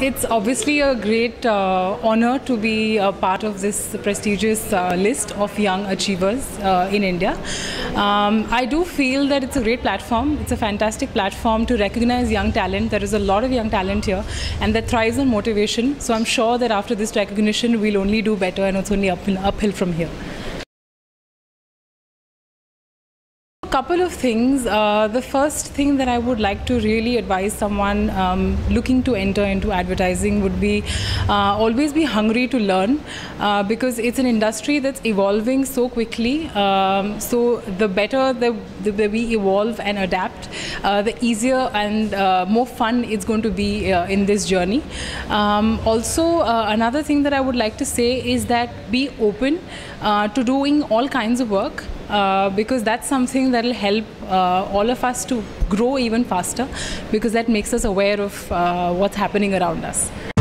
It's obviously a great honor to be a part of this prestigious list of young achievers in India. I do feel that it's a great platform. It's a fantastic platform to recognize young talent. There is a lot of young talent here, and that thrives on motivation. So I'm sure that after this recognition, we'll only do better, and it's only uphill from here. Couple of things. The first thing that I would like to really advise someone looking to enter into advertising would be always be hungry to learn, because it's an industry that's evolving so quickly. So the better the we evolve and adapt, the easier and more fun it's going to be in this journey. Also, another thing that I would like to say is that be open to doing all kinds of work. Because that's something that will help all of us to grow even faster, because that makes us aware of what's happening around us.